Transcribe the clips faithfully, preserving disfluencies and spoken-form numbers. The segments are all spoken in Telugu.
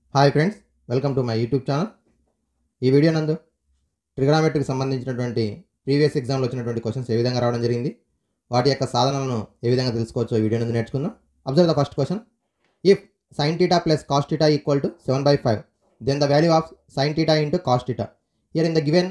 Hi friends, welcome to my YouTube channel. ఈ వీడియో నందు ట్రిగనామెట్రీకి సంబంధించినటువంటి ప్రీవియస్ ఎగ్జామ్లో వచ్చినటువంటి క్వశ్చన్స్ ఏ విధంగా రావడం జరిగింది, వాటి యొక్క సాధనలను ఏ విధంగా తెలుసుకోవచ్చో ఈ వీడియో నందు నేర్చుకుందాం. Observe the first question. If sin theta plus cos theta equal to seven by five, then the value of sin theta into cos theta. Here in the given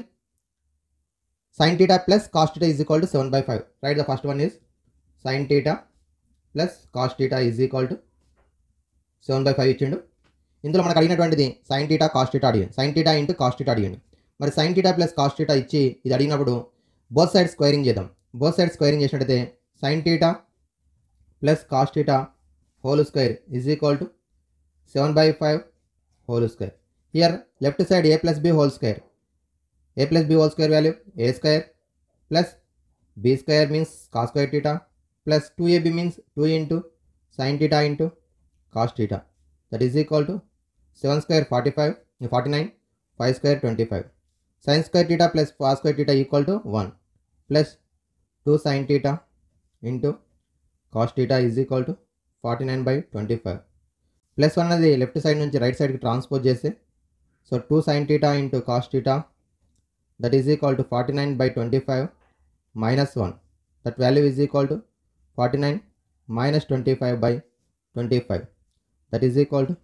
sin theta plus cos theta is equal to seven by five. Right, the first one is sin theta plus cos theta is equal to seven by five ఇచ్చిండు. ఇందులో మనకు అడిగినటువంటిది sin theta cos theta అడిగింది, sin theta into cos theta అడిగింది. మరి sin theta plus cos theta ఇచ్చి ఇది అడిగినప్పుడు బోత్ సైడ్ స్క్వేరింగ్ చేద్దాం. బోత్ సైడ్ స్క్వేరింగ్ చేసినట్టయితే sin theta plus cos theta whole square is equal to seven by five whole square. Here left side a plus b whole square, a plus b whole square value a square plus b square means cos square theta plus two a b means two into sin theta into cos theta, that is equal to seven square forty-five, forty-nine, five square twenty-five. Sin square theta plus cos square theta equal to one plus two sin theta into cos theta is equal to forty-nine by twenty-five. Plus one అనేది లెఫ్ట్ సైడ్ నుంచి రైట్ సైడ్కి ట్రాన్స్పోజ్ చేస్తే so two sine theta into cos theta that is equal to forty nine by twenty five minus one, that value is equal to forty nine minus twenty five by twenty five, that is equal to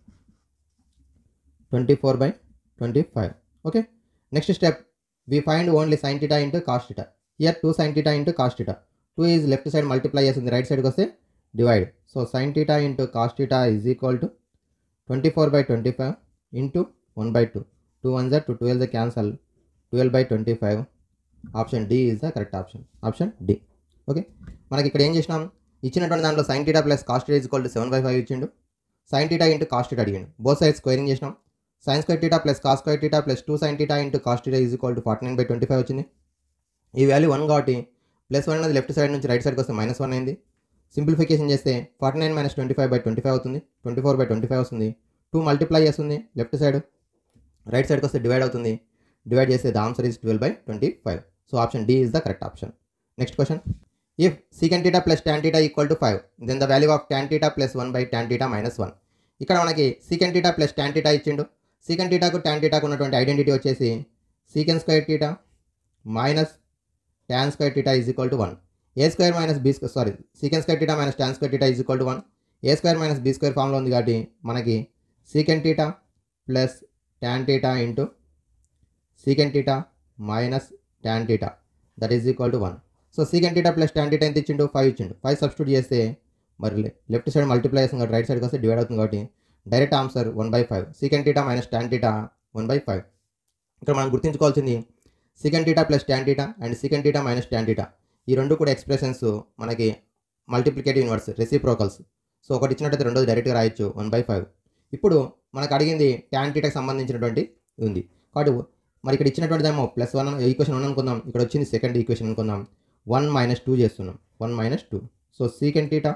twenty four by twenty five. Okay, next step we find only sine theta into cos theta. Here two sine theta into cos theta, two is left side multiply చేస్తుంది, రైట్ సైడ్కి వస్తే divide. So sine theta into cos theta is equal to twenty four by twenty five into one by two, two one జా two twelve the cancel, twelve by twenty five. Option D is the correct option, option D. Okay, మనకి ఇక్కడ ఏం చేసినాం, ఇచ్చినటువంటి దాంట్లో sine theta plus cos theta is equal to seven by five ఇచ్చిండు, sine theta into cos theta అడిగిండు, బోత్ సైడ్ స్క్వేరింగ్ చేసినాం. Sine square theta plus cos square theta plus two sine theta into cos theta is equal to forty nine by twenty five వచ్చింది. ఈ వాల్యూ వన్ కాబట్టి ప్లస్ వన్ అనేది లెఫ్ట్ సైడ్ నుంచి రైట్ సైడ్కి వస్తే మైనస్ వన్ అయింది. సింప్లిఫికేషన్ చేస్తే forty nine minus twenty five by twenty five అవుతుంది, twenty four by twenty five వస్తుంది. టూ మల్టిప్లై చేస్తుంది, లెఫ్ట్ సైడ్ రైట్ సైడ్కి వస్తే డివైడ్ అవుతుంది, డివైడ్ చేస్తే the answer is twelve by twenty five. So option D is the correct option. Next question. If secant theta plus tan theta equal to five, then the value of tan theta plus one by tan theta minus one. ఇక్కడ మనకి secant theta plus tan theta ఇచ్చిండు. సీకెంట్ టీటాకు ట్యాన్ టీటాకు ఉన్నటువంటి ఐడెంటిటీ వచ్చేసి secant square theta minus tan square theta is equal to one. A square minus B square sorry secant square theta minus tan square theta is equal to one. A square minus B square ఫామ్లో ఉంది కాబట్టి మనకి secant theta plus tan theta into secant theta minus tan theta that is equal to one. So secant theta plus tan theta ఎంత ఇచ్చిండు, ఫైవ్ ఇచ్చిండు. ఫైవ్ సబ్స్టిట్యూట్ చేస్తే మరి లెఫ్ట్ సైడ్ మల్టిప్లై చేస్తుంది కాబట్టి రైట్ సైడ్కి వస్తే డివైడ్ అవుతుంది కాబట్టి direct answer one by five. Secant theta minus tan theta one by five. ఇక్కడ మనం గుర్తుంచుకోవాల్సింది secant theta plus tan theta and secant theta minus tan theta ఈ రెండు కూడా ఎక్స్ప్రెషన్స్ మనకి మల్టిప్లికేటివ్ ఇన్వర్స్, రెసిప్రోకల్స్. సో ఒకటి ఇచ్చినట్టయితే రెండోది డైరెక్ట్గా రాయొచ్చు వన్ బై ఫైవ్. ఇప్పుడు మనకు అడిగింది ట్యాన్ టీటాకి సంబంధించినటువంటి ఉంది కాబట్టి మరి ఇక్కడ ఇచ్చినటువంటిదేమో ప్లస్ వన్ ఈక్వేషన్ వన్ అనుకుందాం, ఇక్కడ వచ్చింది సెకండ్ ఈక్వేషన్ అనుకుందాం, వన్ మైనస్ టూ చేస్తున్నాం, one minus two. So secant theta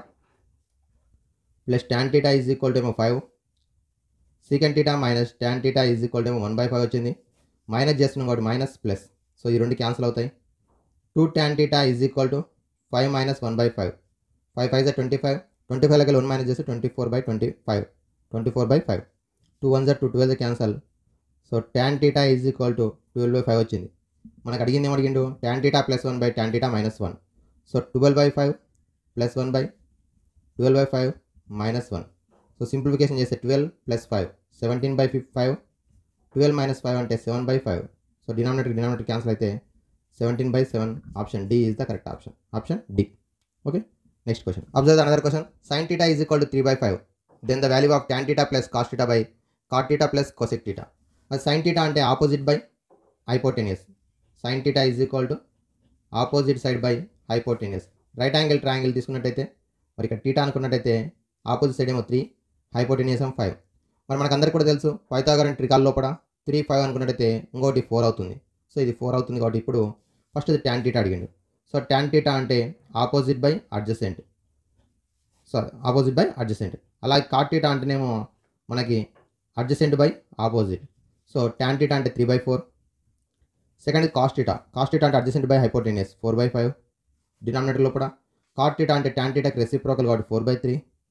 plus tan theta is equal to ఏమో five, secant theta minus tan theta is equal to ఏమో వన్ బై ఫైవ్ వచ్చింది. మైనస్ చేస్తున్నాం కాబట్టి మైనస్ ప్లస్, సో ఈ రెండు క్యాన్సిల్ అవుతాయి. Two tan theta is equal to five minus one by five, five five జా ట్వంటీ ఫైవ్, ట్వంటీ ఫైవ్ లెక్కలు వన్ మైనస్ చేస్తే twenty four by twenty five, twenty four by five. Two one జా two twelve cancel, so tan theta is equal to twelve by five వచ్చింది. మనకు అడిగింది ఏమి అడిగిండు, tan theta plus one by tan theta minus one. So twelve by five plus one by twelve by five minus one. So simplification చేస్తే twelve plus five seventeen by five, twelve minus five అంటే seven by five. So denominator denominator cancel అయితే seventeen by seven. Option D is the correct option, option D. Okay, next question. Observe another question. Sine theta is equal to three by five, then the value of tan theta plus cos theta by cot theta plus cosec theta. మరి సైన్ టీటా అంటే opposite by hypotenuse, sine theta is equal to opposite side by hypotenuse. Right angle triangle తీసుకున్నట్టయితే మరి ఇక్కడ టీటా అనుకున్నట్టయితే ఆపోజిట్ సైడ్ ఏమో త్రీ, హైపోటెనియస్ ఏమో ఫైవ్. మరి మనకు అందరికీ కూడా తెలుసు పైథాగరన్ ట్రికాల్ లోపల త్రీ ఫైవ్ అనుకున్నట్టయితే ఇంకోటి ఫోర్ అవుతుంది. సో ఇది ఫోర్ అవుతుంది కాబట్టి ఇప్పుడు ఫస్ట్ ఇది ట్యాన్ టీటా అడిగిండు. సో ట్యాన్ టీటా అంటే opposite by adjacent, sorry opposite by adjacent. అలాగే కాట్ టీటా అంటేనేమో మనకి adjacent by opposite. So tan theta అంటే three by four. Second cos theta, cos theta అంటే adjacent by hypotenuse, four by five. Denominator లోపల కాట్ టీటా అంటే ట్యాన్ టీటాకి రెసిప్రోకల్ కాబట్టి four by three.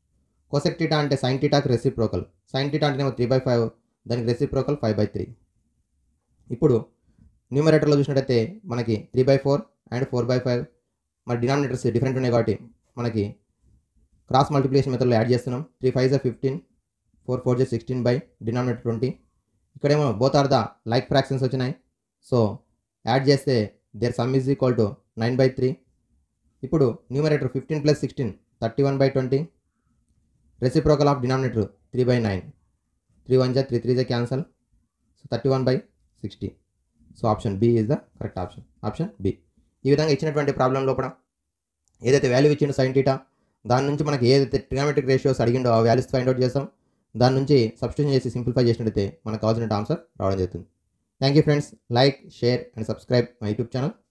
Cosec theta అంటే సైన్ టీటాకి రెసిప్రోకల్. సైన్ టీటా అంటేనేమో త్రీ బై ఫైవ్, దానికి రెసిప్రోకల్ ఫైవ్ బై త్రీ. ఇప్పుడు న్యూమరేటర్లో చూసినట్టయితే మనకి three by four and four by five, మరి డినామినేటర్స్ డిఫరెంట్ ఉన్నాయి కాబట్టి మనకి క్రాస్ మల్టిప్లికేషన్ మెథడ్లో యాడ్ చేస్తున్నాం. త్రీ ఫైవ్ జా ఫిఫ్టీన్, ఫోర్ ఫోర్ జా సిక్స్టీన్ బై డినామినేటర్ ట్వంటీ. ఇక్కడేమో both are the like fractions వచ్చినాయి, సో యాడ్ చేస్తే their sum is equal to nine by three. ఇప్పుడు numerator fifteen plus sixteen thirty one by twenty, reciprocal of denominator three by nine. Three one జా త్రీ త్రీ జా cancel, so thirty one by sixty. So option B is the correct option. Option B. ఈ విధంగా ఇచ్చినటువంటి ప్రాబ్లం లోపల ఏదైతే వాల్యూ ఇచ్చిండో సైన్ టీటా, దాని నుంచి మనకి ఏదైతే ట్రిగామెట్రిక్ రేషియోస్ అడిగిండో ఆ వాల్యూస్ ఫైండ్ అవుట్ చేస్తాం. దాని నుంచి సబ్స్టిట్యూషన్ చేసి సింప్లిఫై చేసినట్టయితే మనకు కావాల్సిన ఆన్సర్ రావడం జరుగుతుంది. Thank you friends. Like, share and subscribe my YouTube channel.